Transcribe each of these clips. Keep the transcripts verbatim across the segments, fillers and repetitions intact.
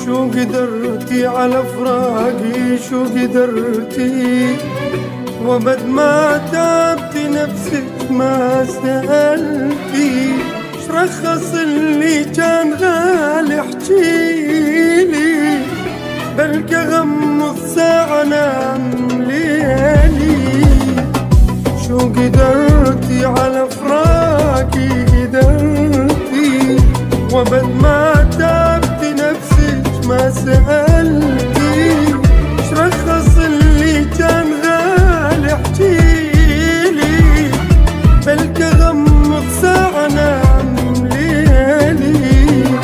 شو قدرتي على فراقي، شو قدرتي وبد ما تعبتي نفسك ما سألتي، شرخص اللي كان غالي احكيلي، بلكي غمض ساعة نام ليلي. شو قدرتي على فراقي، قدرتي وبد ما تعبتي نفسك ما سألتي، شرخص اللي كان غالي احكيلي، بلكي غمض ساعة نام ليلي.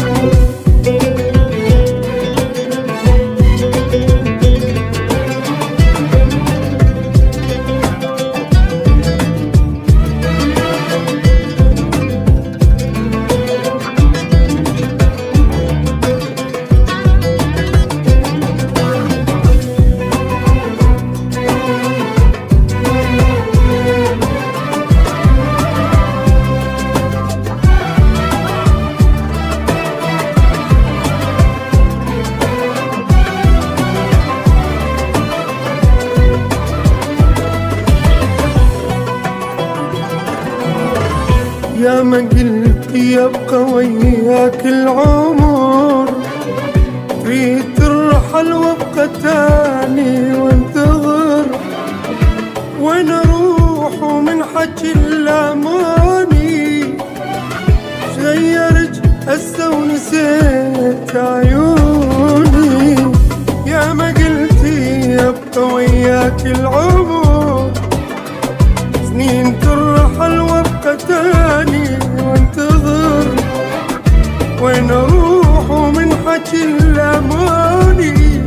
يا ما قلت يبقى وياك العمر، تريد ترحل وابقى تاني وانتظر، وين اروح ومن حكي اللاموني، شغيرك هسه ونسيت عيوني. يا ما قلتي يبقى وياك العمر، سنين ترحل وابقى تاني وانتظر، وين اروح ومن حكي اللاموني،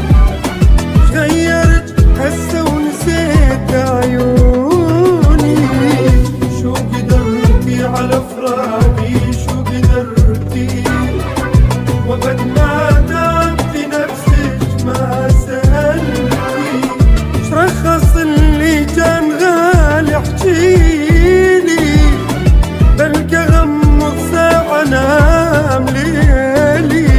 شغيرت هسه ونسيت عيوني. شو قدرتي على فراقي، شو قدرتي وبد ما تعبتي نفسك ما سألتي، شرخص اللي كان غالي احكيلي، بلكي غمض ساعة نام ليلي.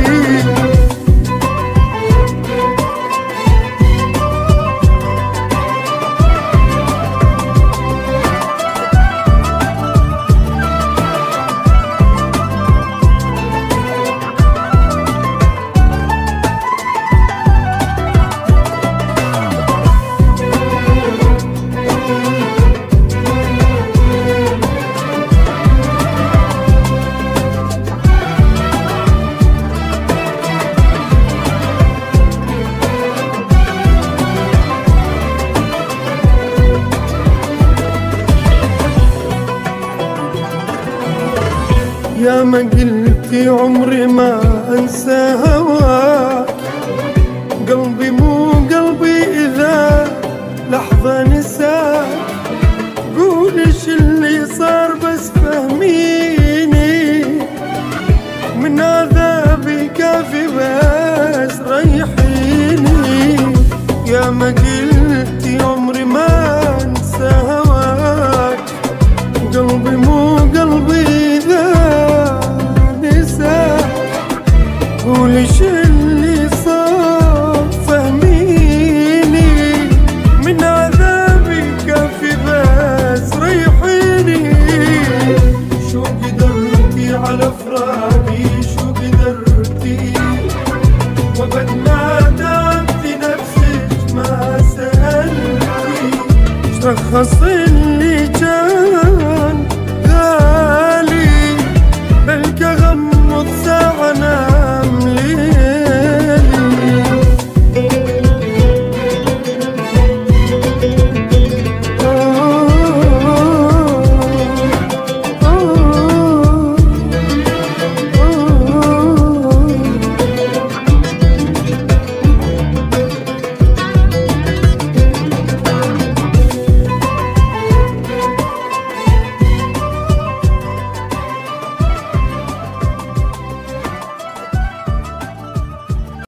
يا ما قلتي عمري ما انسى هواك، قلبي مو قلبي اذا لحظة نساك، قولش اللي صار بس فهميني، من عذابي كافي بس ريحيني. يا ما قلتي عمري ما انسى هواك، قلبي مو قلبي اذا قولش اللي صار فهميني، من عذابي كافي بس ريحيني. شو قدرتي على فراقي، شو قدرتي وبد ما تعبتي نفسك ما سألتي، شرخص